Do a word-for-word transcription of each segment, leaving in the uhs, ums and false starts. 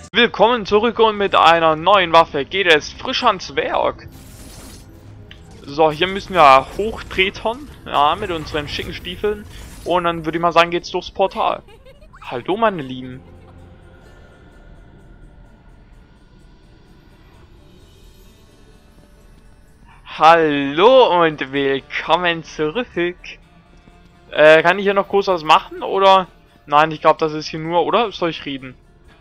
Willkommen zurück und mit einer neuen Waffe geht es frisch ans Werk. So, hier müssen wir hochtretern, ja, mit unseren schicken Stiefeln. Und dann würde ich mal sagen, geht's durchs Portal. Hallo meine Lieben. Hallo und willkommen zurück. Äh, kann ich hier noch groß was machen, oder? Nein, ich glaube, das ist hier nur, oder? Soll ich reden?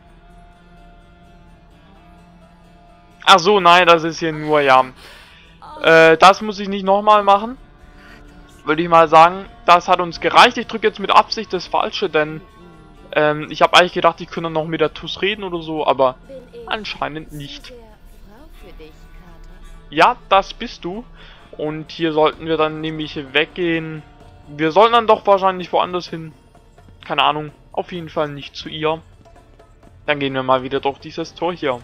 Ach so, nein, das ist hier nur, ja. Äh, das muss ich nicht nochmal machen. Würde ich mal sagen, das hat uns gereicht. Ich drücke jetzt mit Absicht das Falsche, denn ähm, ich habe eigentlich gedacht, ich könnte noch mit der Tuss reden oder so, aber anscheinend nicht. Ja, das bist du. Und hier sollten wir dann nämlich weggehen. Wir sollten dann doch wahrscheinlich woanders hin. Keine Ahnung. Auf jeden Fall nicht zu ihr. Dann gehen wir mal wieder durch dieses Tor hier.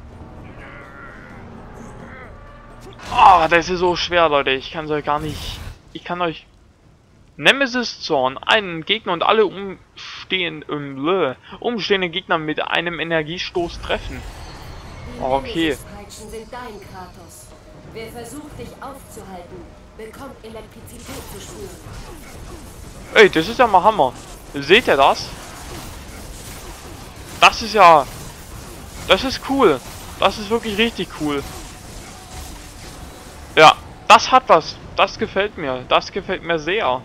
Ah, oh, das ist so schwer, Leute. Ich kann es euch gar nicht... Ich kann euch... Nemesis Zorn. Einen Gegner und alle umstehen, um, umstehenden Gegner mit einem Energiestoß treffen. Okay. Sind dein, Kratos. Wer versucht, dich aufzuhalten, bekommt Elektrizität zu spüren. Ey, das ist ja mal Hammer. Seht ihr das? Das ist ja... Das ist cool. Das ist wirklich richtig cool. Ja, das hat was. Das gefällt mir. Das gefällt mir sehr.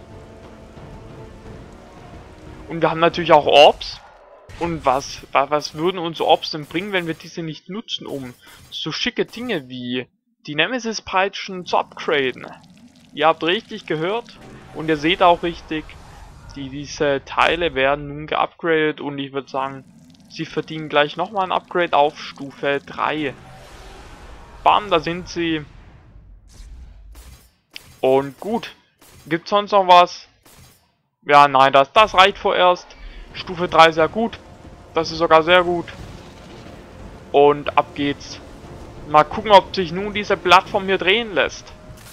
Und wir haben natürlich auch Orbs. Und was, was würden uns Orbs denn bringen, wenn wir diese nicht nutzen, um so schicke Dinge wie die Nemesis-Peitschen zu upgraden? Ihr habt richtig gehört und ihr seht auch richtig, die, diese Teile werden nun geupgradet und ich würde sagen, sie verdienen gleich nochmal ein Upgrade auf Stufe drei. Bam, da sind sie. Und gut, gibt's sonst noch was? Ja, nein, das, das reicht vorerst. Stufe drei ist ja gut. Das ist sogar sehr gut. Und ab geht's. Mal gucken, ob sich nun diese Plattform hier drehen lässt.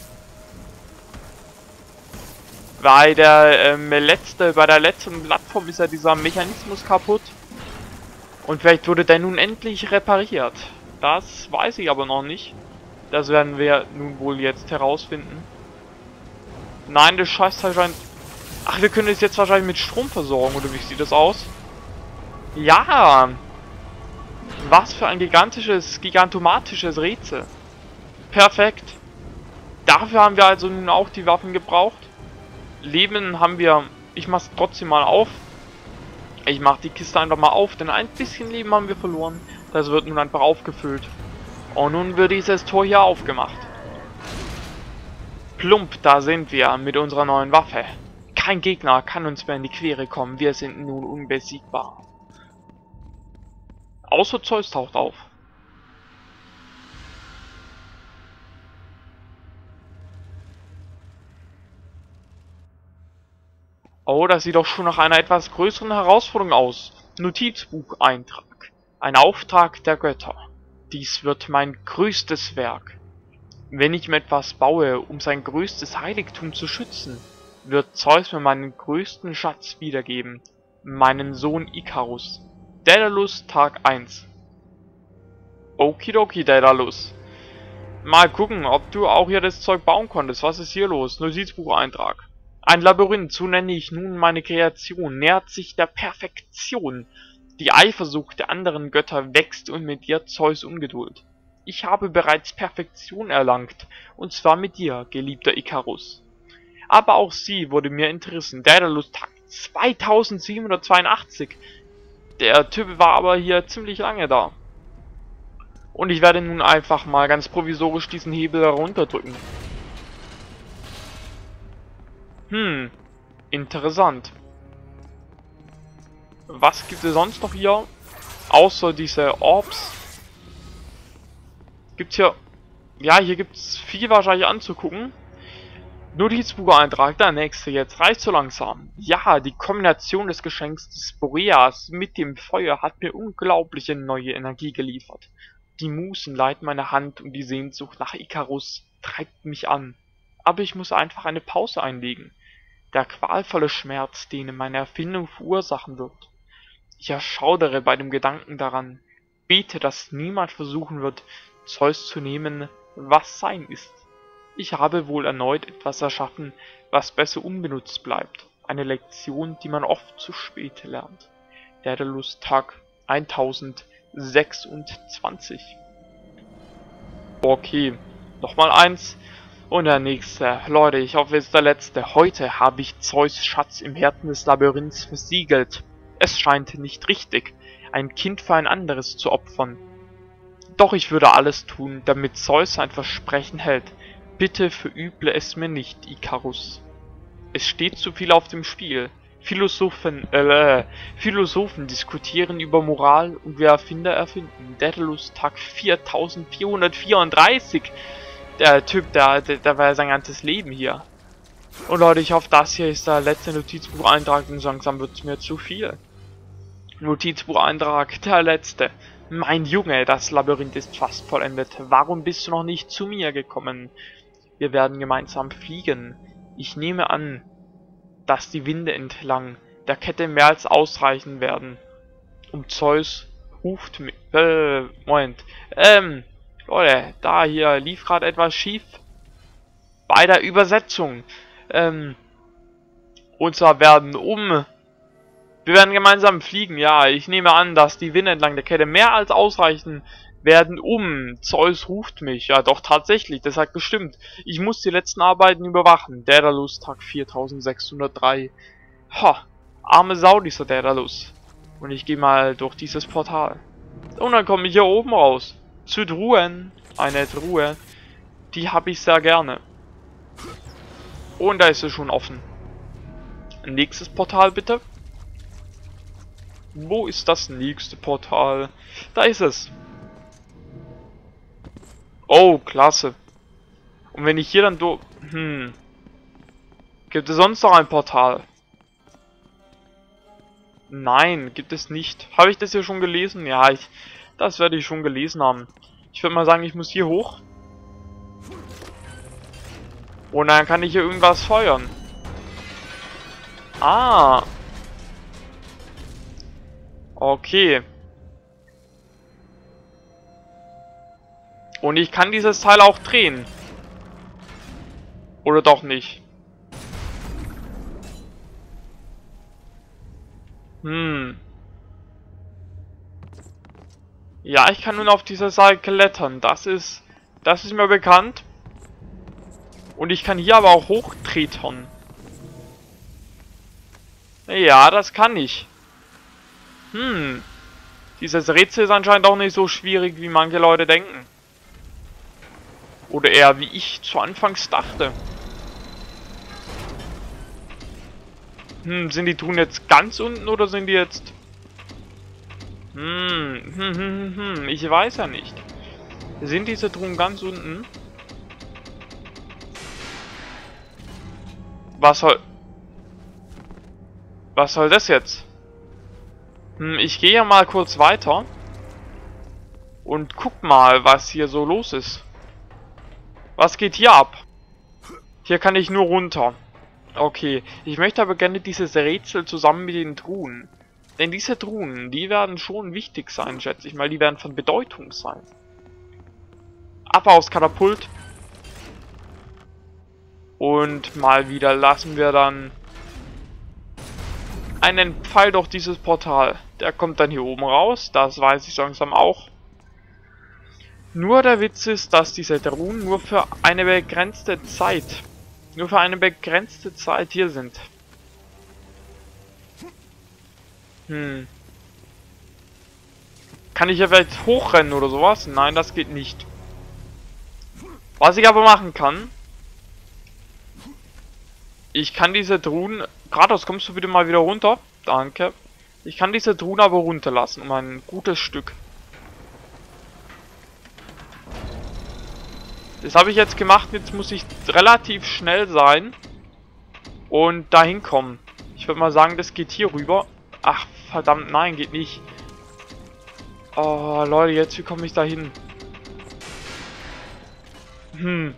Bei der ähm, letzte, bei der letzten Plattform ist ja dieser Mechanismus kaputt. Und vielleicht wurde der nun endlich repariert. Das weiß ich aber noch nicht. Das werden wir nun wohl jetzt herausfinden. Nein, das Scheißteil scheint... Ach, wir können es jetzt wahrscheinlich mit Strom versorgen, oder wie sieht das aus? Ja! Was für ein gigantisches, gigantomatisches Rätsel. Perfekt. Dafür haben wir also nun auch die Waffen gebraucht. Leben haben wir... Ich mach's trotzdem mal auf. Ich mach die Kiste einfach mal auf, denn ein bisschen Leben haben wir verloren. Das wird nun einfach aufgefüllt. Und nun wird dieses Tor hier aufgemacht. Plump, da sind wir mit unserer neuen Waffe. Kein Gegner kann uns mehr in die Quere kommen. Wir sind nun unbesiegbar. Außer Zeus taucht auf. Oh, das sieht doch schon nach einer etwas größeren Herausforderung aus. Notizbucheintrag. Ein Auftrag der Götter. Dies wird mein größtes Werk. Wenn ich mir etwas baue, um sein größtes Heiligtum zu schützen, wird Zeus mir meinen größten Schatz wiedergeben. Meinen Sohn Ikarus. Daedalus Tag eins. Okidoki, Daedalus. Mal gucken, ob du auch hier das Zeug bauen konntest. Was ist hier los? Notizbucheintrag. Ein Labyrinth, so nenne ich nun meine Kreation, nähert sich der Perfektion. Die Eifersucht der anderen Götter wächst und mit ihr Zeus Ungeduld. Ich habe bereits Perfektion erlangt, und zwar mit dir, geliebter Ikarus. Aber auch sie wurde mir entrissen. Daedalus Tag zweitausendsiebenhundertzweiundachtzig. Der Typ war aber hier ziemlich lange da. Und ich werde nun einfach mal ganz provisorisch diesen Hebel herunterdrücken. Hm, interessant. Was gibt es sonst noch hier? Außer diese Orbs. Gibt's hier... Ja, hier gibt's viel wahrscheinlich anzugucken. Notizbucheintrag, der nächste jetzt. Reicht so langsam. Ja, die Kombination des Geschenks des Boreas mit dem Feuer hat mir unglaubliche neue Energie geliefert. Die Musen leiten meine Hand und die Sehnsucht nach Ikarus treibt mich an. Aber ich muss einfach eine Pause einlegen. Der qualvolle Schmerz, den meine Erfindung verursachen wird. Ich erschaudere bei dem Gedanken daran, Bete, dass niemand versuchen wird, Zeus zu nehmen, was sein ist. Ich habe wohl erneut etwas erschaffen, was besser unbenutzt bleibt. Eine Lektion, die man oft zu spät lernt. Daedalus-Tag tausendsechsundzwanzig. Okay, nochmal eins. Und der nächste. Leute, ich hoffe, es ist der letzte. Heute habe ich Zeus Schatz im Herzen des Labyrinths versiegelt. Es scheint nicht richtig, ein Kind für ein anderes zu opfern. Doch ich würde alles tun, damit Zeus sein Versprechen hält. Bitte verüble es mir nicht, Ikarus. Es steht zu viel auf dem Spiel. Philosophen, äh, Philosophen diskutieren über Moral und wir Erfinder erfinden. Daedalus-Tag viertausendvierhundertvierunddreißig. Der Typ, der, der, der war ja sein ganzes Leben hier. Und Leute, ich hoffe, das hier ist der letzte Notizbucheintrag und langsam wird es mir zu viel. Notizbucheintrag, der letzte. Mein Junge, das Labyrinth ist fast vollendet. Warum bist du noch nicht zu mir gekommen? Wir werden gemeinsam fliegen. Ich nehme an, dass die Winde entlang der Kette mehr als ausreichen werden. Um Zeus ruft mich. Äh, Moment. Ähm, Leute, da hier lief gerade etwas schief. Bei der Übersetzung. Ähm, und zwar werden um. Wir werden gemeinsam fliegen, ja. Ich nehme an, dass die Winde entlang der Kette mehr als ausreichen werden, um. Zeus ruft mich. Ja, doch, tatsächlich, das hat gestimmt. Ich muss die letzten Arbeiten überwachen. Daedalus-Tag viertausendsechshundertdrei. Ha, arme Sau, dieser Daedalus. Und ich gehe mal durch dieses Portal. Und dann komme ich hier oben raus. Zu Truhen. Eine Truhe. Die habe ich sehr gerne. Und da ist es schon offen. Nächstes Portal, bitte. Wo ist das nächste Portal? Da ist es. Oh, klasse. Und wenn ich hier dann durch... Hm. Gibt es sonst noch ein Portal? Nein, gibt es nicht. Habe ich das hier schon gelesen? Ja, ich, das werde ich schon gelesen haben. Ich würde mal sagen, ich muss hier hoch. Und dann kann ich hier irgendwas feuern. Ah. Okay. Und ich kann dieses Teil auch drehen. Oder doch nicht? Hm. Ja, ich kann nun auf dieser Seite klettern. Das ist... Das ist mir bekannt. Und ich kann hier aber auch hochtreten. Ja, das kann ich. Hm. Dieses Rätsel ist anscheinend auch nicht so schwierig, wie manche Leute denken. Oder eher, wie ich zu Anfangs dachte. Hm, sind die Truhen jetzt ganz unten oder sind die jetzt... Hm, hm, hm, hm, hm, ich weiß ja nicht. Sind diese Truhen ganz unten? Was soll... Was soll das jetzt? Hm, ich gehe ja mal kurz weiter. Und guck mal, was hier so los ist. Was geht hier ab? Hier kann ich nur runter. Okay, ich möchte aber gerne dieses Rätsel zusammen mit den Truhen. Denn diese Truhen, die werden schon wichtig sein, schätze ich mal. Die werden von Bedeutung sein. Ab aus Katapult. Und mal wieder lassen wir dann einen Pfeil durch dieses Portal. Der kommt dann hier oben raus. Das weiß ich langsam auch. Nur der Witz ist, dass diese Truhen nur für eine begrenzte Zeit, nur für eine begrenzte Zeit hier sind. Hm. Kann ich hier vielleicht hochrennen oder sowas? Nein, das geht nicht. Was ich aber machen kann, ich kann diese Truhen... Kratos, kommst du bitte mal wieder runter? Danke. Ich kann diese Truhen aber runterlassen, um ein gutes Stück. Das habe ich jetzt gemacht, jetzt muss ich relativ schnell sein und dahin kommen. Ich würde mal sagen, das geht hier rüber. Ach, verdammt, nein, geht nicht. Oh, Leute, jetzt, wie komme ich da hin? Hm.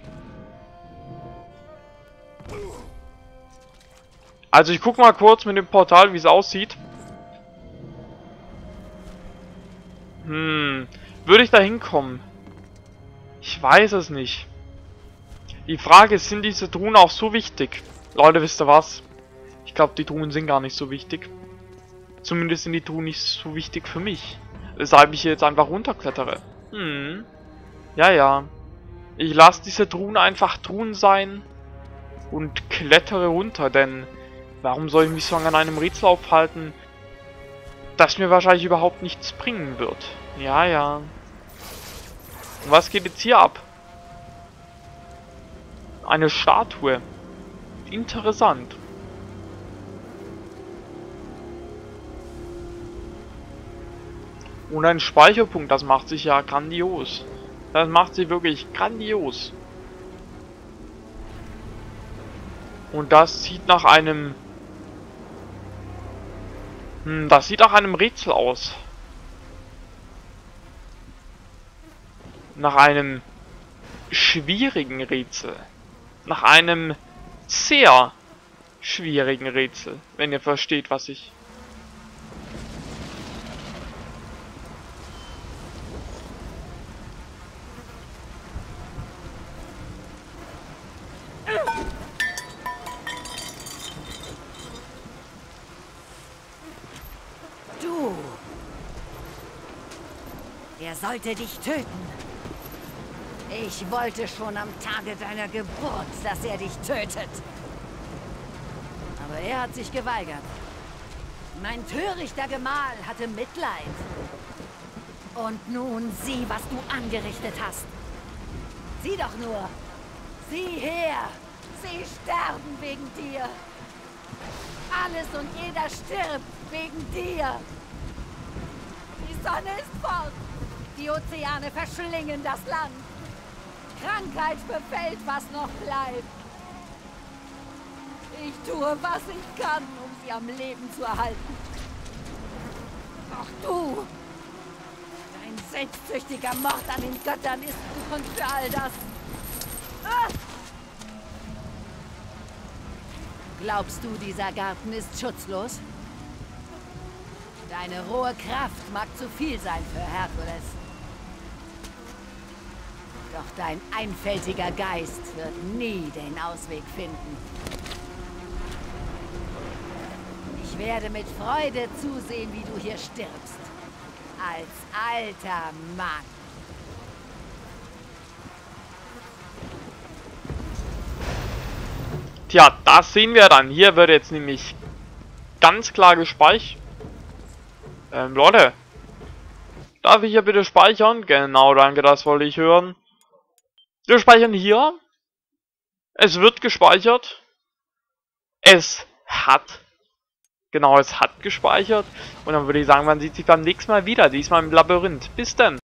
Also ich gucke mal kurz mit dem Portal, wie es aussieht. Hm, würde ich da hinkommen? Ich weiß es nicht. Die Frage ist, sind diese Truhen auch so wichtig? Leute, wisst ihr was? Ich glaube, die Truhen sind gar nicht so wichtig. Zumindest sind die Truhen nicht so wichtig für mich. Weshalb ich hier jetzt einfach runterklettere. Hm. Ja, ja. Ich lasse diese Truhen einfach Truhen sein und klettere runter, denn warum soll ich mich so lange an einem Rätsel aufhalten, das mir wahrscheinlich überhaupt nichts bringen wird? Ja, ja. Und was geht jetzt hier ab? Eine Statue. Interessant. Und ein Speicherpunkt, das macht sich ja grandios. Das macht sich wirklich grandios. Und das sieht nach einem... Hm, das sieht nach einem Rätsel aus. Nach einem schwierigen Rätsel. Nach einem sehr schwierigen Rätsel, wenn ihr versteht, was ich... Du! Er sollte dich töten. Ich wollte schon am Tage deiner Geburt, dass er dich tötet. Aber er hat sich geweigert. Mein törichter Gemahl hatte Mitleid. Und nun sieh, was du angerichtet hast. Sieh doch nur. Sieh her. Sie sterben wegen dir. Alles und jeder stirbt wegen dir. Die Sonne ist fort. Die Ozeane verschlingen das Land. Krankheit befällt, was noch bleibt. Ich tue, was ich kann, um sie am Leben zu erhalten. Doch du, dein selbstsüchtiger Mord an den Göttern ist Grund für all das. Ah! Glaubst du, dieser Garten ist schutzlos? Deine rohe Kraft mag zu viel sein für Herkules. Doch dein einfältiger Geist wird nie den Ausweg finden. Ich werde mit Freude zusehen, wie du hier stirbst. Als alter Mann. Tja, das sehen wir dann. Hier wird jetzt nämlich ganz klar gespeichert. Ähm, Leute. Darf ich hier bitte speichern? Genau, danke, das wollte ich hören. Wir speichern hier. Es wird gespeichert. Es hat. Genau, es hat gespeichert. Und dann würde ich sagen, man sieht sich beim nächsten Mal wieder. Diesmal im Labyrinth. Bis dann.